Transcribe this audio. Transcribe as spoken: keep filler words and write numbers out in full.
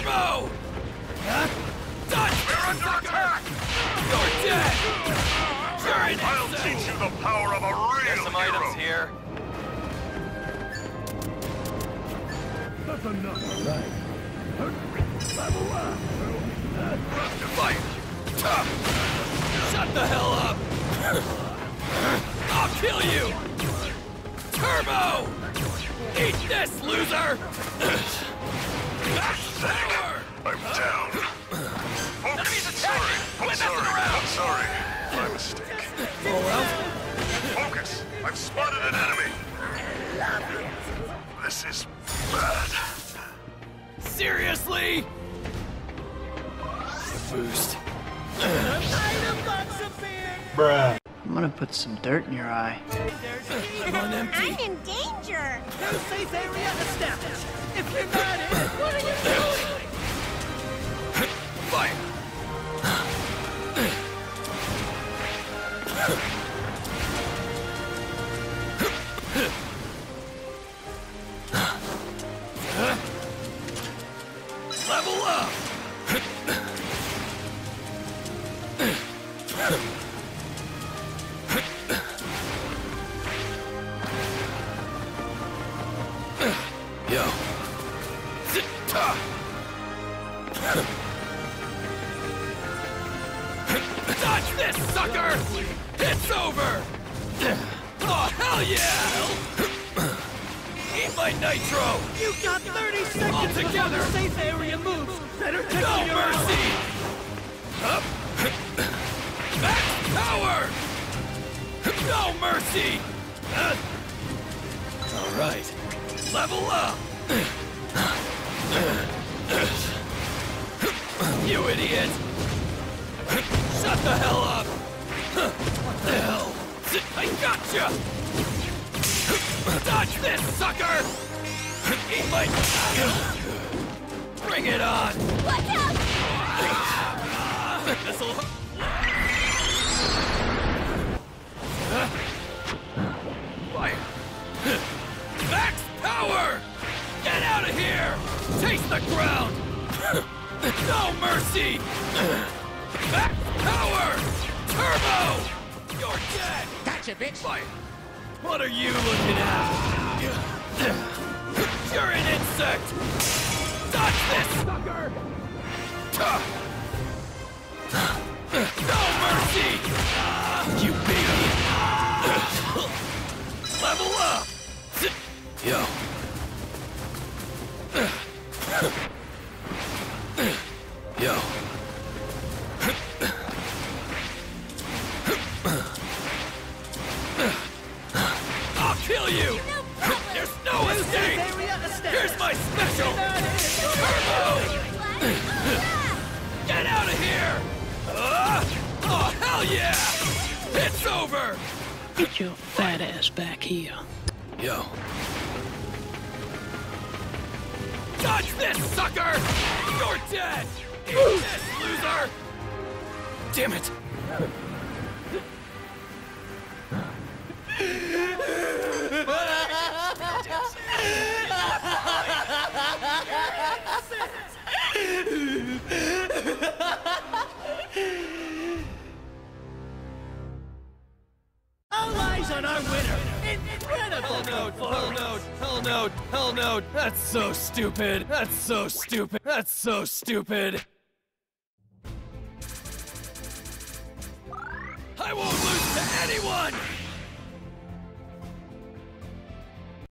Turbo! Huh? Dodge! They're under attack! You're dead! You're an I'll insect! teach you the power of a real There's some hero. items here. That's enough, right? Level up! Fight! Tough! Shut the hell up! I'll kill you! Turbo! Eat this, loser! Back power! I'm down. Enemies Focus! attacking! Sorry. I'm Quit sorry. messing around! I'm sorry. My mistake. Fall out? Focus! I've spotted an enemy. This is bad. Seriously? Boost. Bruh. I'm gonna put some dirt in your eye. I'm on empty. I'm in danger. No safe area established. If you're not in, what are you doing? Fire! Level up! Yo. Zita! Dodge this, sucker! It's over! Oh, hell yeah! Eat my nitro! You got thirty seconds All before together. the safe area moves. Better check No on your mercy! Up! Back power! No mercy! All right. Level up! You idiot! Shut the hell up! What the hell? I gotcha! Dodge this, sucker! Eat my... Bring it on! Watch out! This'll... Fire! Max power! Get out of here! Taste the ground! No mercy! Max power! Turbo! You're dead! Gotcha, bitch. Fire! What are you looking at? You're an insect! Dodge this, sucker! No mercy! You baby! Level up! Yo. Yo. I'll kill you! There's no escape! Area established. Here's my special! Turbo! Get out of here! Uh, oh, hell yeah! It's over! Get your fat ass back here. Yo. Dodge this, sucker! You're dead! Eat this, loser! Damn it! All eyes on our winner. Incredible. Hell no, hell no, hell no, hell no. That's so stupid. That's so stupid. That's so stupid. I won't lose to anyone!